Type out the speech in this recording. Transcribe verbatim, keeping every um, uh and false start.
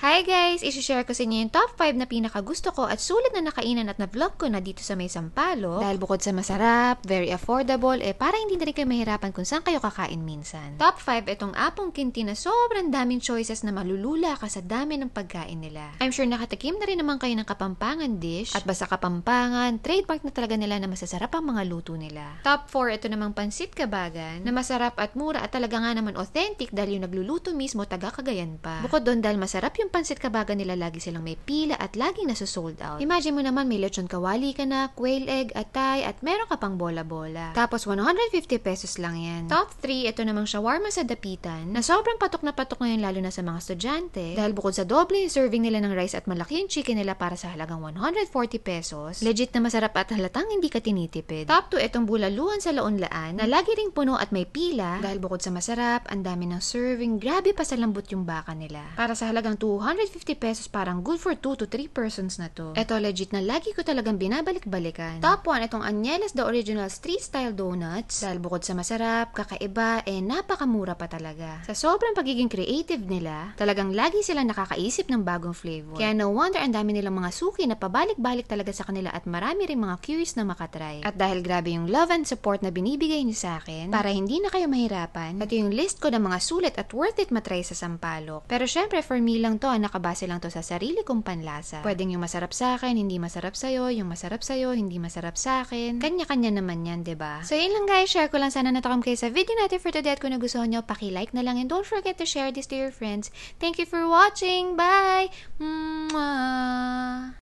Hi guys! Isishare ko sa inyo yung top five na pinakagusto ko at sulit na nakainan at na-vlog ko na dito sa may Sampaloc. Dahil bukod sa masarap, very affordable, eh para hindi na rin kayo mahirapan kung saan kayo kakain minsan. Top five itong Apong Kinti na sobrang daming choices na malulula ka sa dami ng pagkain nila. I'm sure nakatikim na rin naman kayo ng Kapampangan dish at basta Kapampangan, trademark na talaga nila na masasarap ang mga luto nila. Top four ito namang Pansit Kabagan na masarap at mura at talaga nga naman authentic dahil yung nagluluto mismo taga Cagayan pa. Bukod doon dahil masarap yung Pansit Kabagan nila, lagi silang may pila at laging nasa-sold out. Imagine mo naman may lechon kawali ka na, quail egg, atay, at meron ka pang bola-bola. Tapos one hundred fifty pesos lang yan. Top three, ito namang shawarma sa Dapitan na sobrang patok na patok ngayon lalo na sa mga estudyante dahil bukod sa doble yung serving nila ng rice at malaki yung chicken nila para sa halagang one hundred forty pesos, legit na masarap at halatang hindi ka tinitipid. Top two, itong Bulaluhan sa Laonlaan na lagi ring puno at may pila dahil bukod sa masarap, ang dami ng serving, grabe pa sa lambot yung baka nila. Para sa halagang two hundred fifty pesos, parang good for two to three persons na to. Ito legit na lagi ko talagang binabalik-balikan. Top one, itong Anyelas The Original Street Style Donuts dahil bukod sa masarap, kakaiba, eh napakamura pa talaga. Sa sobrang pagiging creative nila, talagang lagi silang nakakaisip ng bagong flavor. Kaya no wonder ang dami nilang mga suki na pabalik-balik talaga sa kanila at marami rin mga curious na makatry. At dahil grabe yung love and support na binibigay niyo sa akin, para hindi na kayo mahirapan, ito yung list ko ng mga sulit at worth it matry sa Sampaloc. Pero syempre for me lang to, nakabase lang to sa sarili kong panlasa. Pwedeng yung masarap sa akin, hindi masarap sa'yo, yung masarap sa'yo, hindi masarap sa akin. Kanya-kanya naman yan, diba? So yun lang guys, share ko lang sana natakam kayo sa video natin for today at kung nagustuhan nyo, paki-like na lang and don't forget to share this to your friends. Thank you for watching! Bye! Mwah!